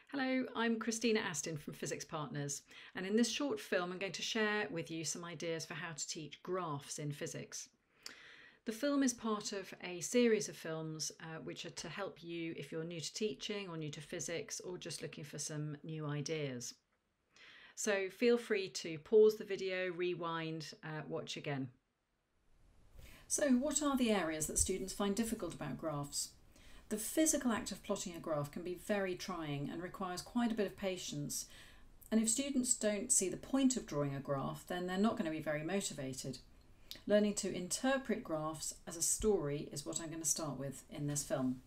Hello, I'm Christina Astin from Physics Partners, and in this short film I'm going to share with you some ideas for how to teach graphs in physics. The film is part of a series of films which are to help you if you're new to teaching or new to physics or just looking for some new ideas. So feel free to pause the video, rewind, watch again. So what are the areas that students find difficult about graphs? The physical act of plotting a graph can be very trying and requires quite a bit of patience. And if students don't see the point of drawing a graph, then they're not going to be very motivated. Learning to interpret graphs as a story is what I'm going to start with in this film.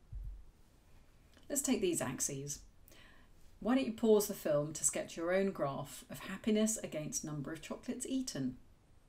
Let's take these axes. Why don't you pause the film to sketch your own graph of happiness against number of chocolates eaten?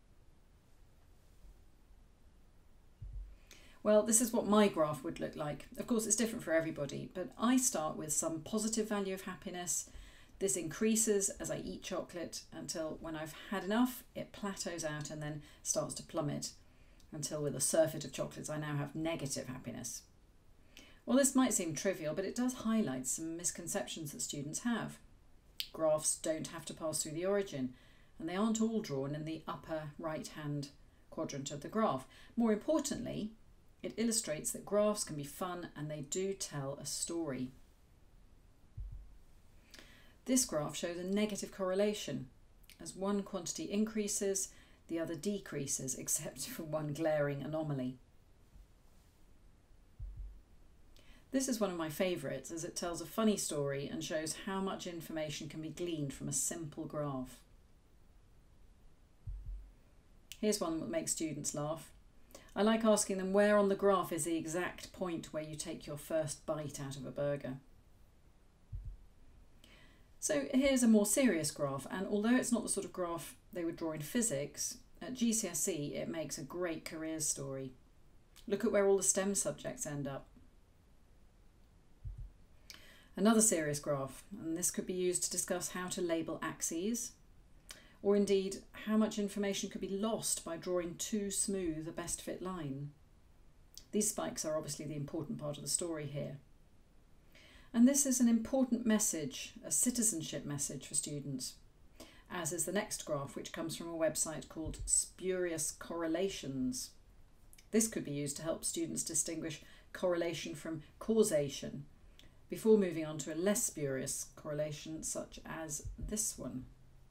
Well, this is what my graph would look like. Of course, it's different for everybody, but I start with some positive value of happiness. This increases as I eat chocolate until when I've had enough, it plateaus out and then starts to plummet until with a surfeit of chocolates, I now have negative happiness. Well, this might seem trivial, but it does highlight some misconceptions that students have. Graphs don't have to pass through the origin, and they aren't all drawn in the upper right-hand quadrant of the graph. More importantly, it illustrates that graphs can be fun and they do tell a story. This graph shows a negative correlation. As one quantity increases, the other decreases, except for one glaring anomaly. This is one of my favourites as it tells a funny story and shows how much information can be gleaned from a simple graph. Here's one that makes students laugh. I like asking them where on the graph is the exact point where you take your first bite out of a burger. So here's a more serious graph, and although it's not the sort of graph they would draw in physics, at GCSE it makes a great careers story. Look at where all the STEM subjects end up. Another serious graph, and this could be used to discuss how to label axes, or indeed how much information could be lost by drawing too smooth a best fit line. These spikes are obviously the important part of the story here. And this is an important message, a citizenship message for students, as is the next graph, which comes from a website called Spurious Correlations. This could be used to help students distinguish correlation from causation before moving on to a less spurious correlation such as this one.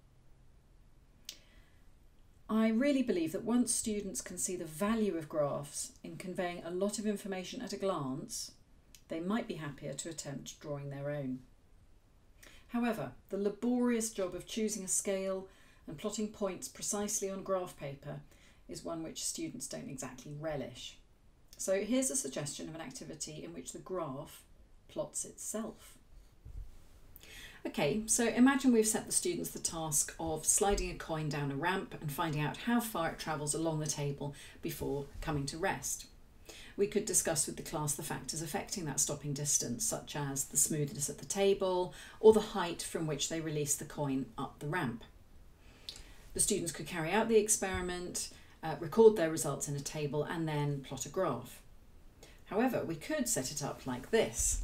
I really believe that once students can see the value of graphs in conveying a lot of information at a glance, they might be happier to attempt drawing their own. However, the laborious job of choosing a scale and plotting points precisely on graph paper is one which students don't exactly relish. So here's a suggestion of an activity in which the graph plots itself. Okay, so imagine we've set the students the task of sliding a coin down a ramp and finding out how far it travels along the table before coming to rest. We could discuss with the class the factors affecting that stopping distance, such as the smoothness of the table or the height from which they release the coin up the ramp. The students could carry out the experiment, record their results in a table and then plot a graph. However, we could set it up like this.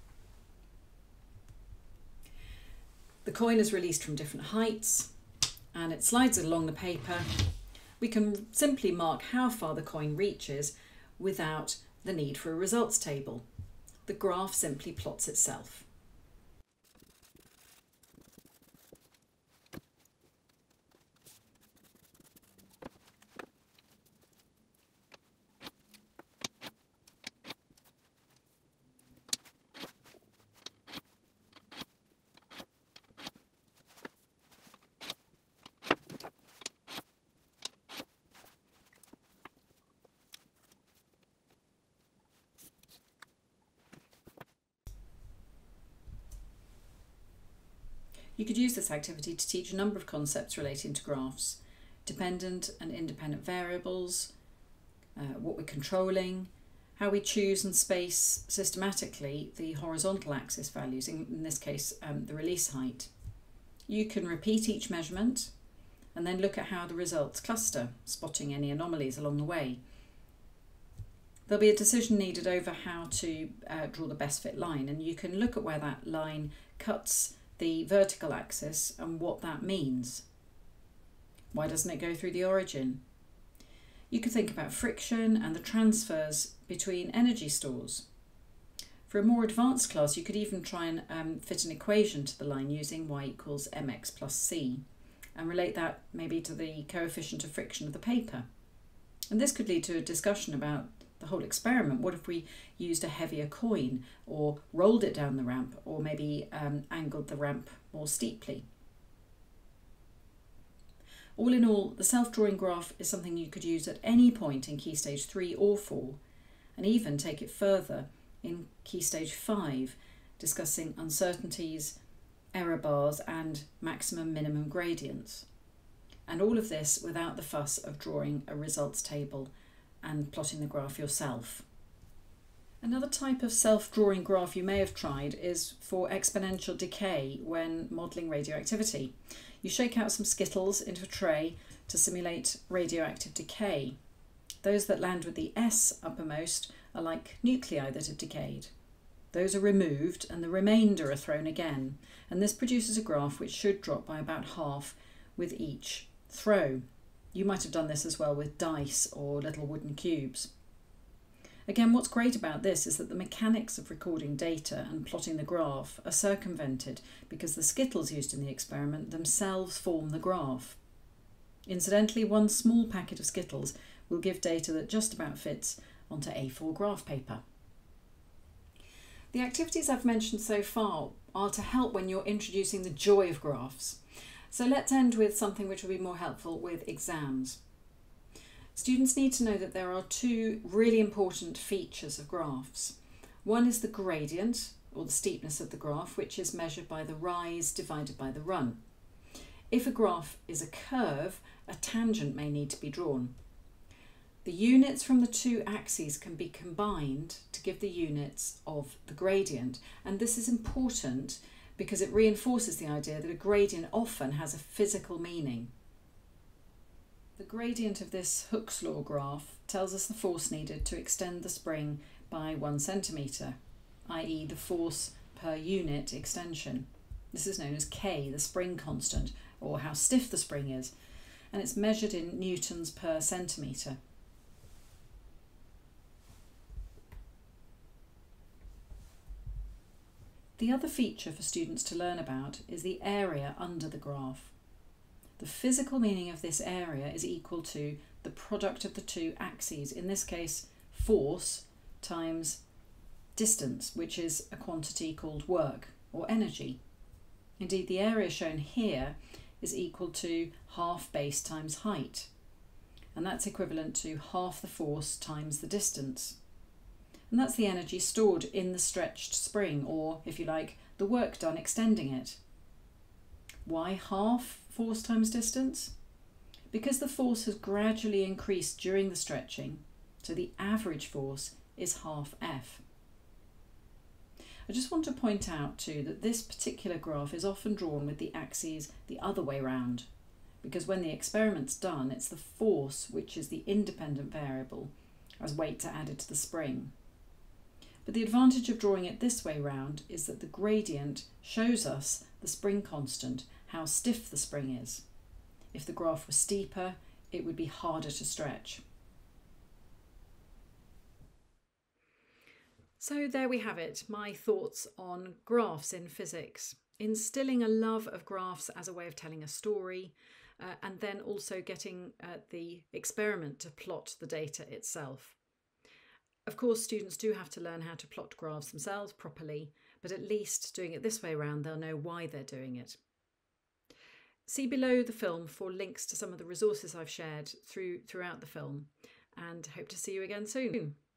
The coin is released from different heights and it slides along the paper. We can simply mark how far the coin reaches without the need for a results table. The graph simply plots itself. You could use this activity to teach a number of concepts relating to graphs, dependent and independent variables, what we're controlling, how we choose and space systematically the horizontal axis values, in this case the release height. You can repeat each measurement and then look at how the results cluster, spotting any anomalies along the way. There'll be a decision needed over how to draw the best fit line, and you can look at where that line cuts the vertical axis and what that means. Why doesn't it go through the origin? You could think about friction and the transfers between energy stores. For a more advanced class, you could even try and fit an equation to the line using y equals mx plus c and relate that maybe to the coefficient of friction of the paper. And this could lead to a discussion about the whole experiment. What if we used a heavier coin, or rolled it down the ramp, or maybe angled the ramp more steeply? All in all, the self-drawing graph is something you could use at any point in Key Stage 3 or 4, and even take it further in Key Stage 5, discussing uncertainties, error bars and maximum-minimum gradients. And all of this without the fuss of drawing a results table and plotting the graph yourself. Another type of self-drawing graph you may have tried is for exponential decay when modelling radioactivity. You shake out some Skittles into a tray to simulate radioactive decay. Those that land with the S uppermost are like nuclei that have decayed. Those are removed and the remainder are thrown again, and this produces a graph which should drop by about half with each throw. You might have done this as well with dice or little wooden cubes. Again, what's great about this is that the mechanics of recording data and plotting the graph are circumvented because the Skittles used in the experiment themselves form the graph. Incidentally, one small packet of Skittles will give data that just about fits onto A4 graph paper. The activities I've mentioned so far are to help when you're introducing the joy of graphs. So let's end with something which will be more helpful with exams. Students need to know that there are two really important features of graphs. One is the gradient, or the steepness of the graph, which is measured by the rise divided by the run. If a graph is a curve, a tangent may need to be drawn. The units from the two axes can be combined to give the units of the gradient, and this is important because it reinforces the idea that a gradient often has a physical meaning. The gradient of this Hooke's law graph tells us the force needed to extend the spring by 1 centimetre, i.e. the force per unit extension. This is known as K, the spring constant, or how stiff the spring is, and it's measured in newtons per centimetre. The other feature for students to learn about is the area under the graph. The physical meaning of this area is equal to the product of the two axes, in this case force times distance, which is a quantity called work or energy. Indeed, the area shown here is equal to half base times height, and that's equivalent to half the force times the distance. And that's the energy stored in the stretched spring, or, if you like, the work done extending it. Why half force times distance? Because the force has gradually increased during the stretching, so the average force is half F. I just want to point out too that this particular graph is often drawn with the axes the other way round, because when the experiment's done, it's the force which is the independent variable as weights are added to the spring. But the advantage of drawing it this way round is that the gradient shows us the spring constant, how stiff the spring is. If the graph was steeper, it would be harder to stretch. So there we have it, my thoughts on graphs in physics. Instilling a love of graphs as a way of telling a story, and then also getting the experiment to plot the data itself. Of course, students do have to learn how to plot graphs themselves properly, but at least doing it this way around, they'll know why they're doing it. See below the film for links to some of the resources I've shared throughout the film, and hope to see you again soon.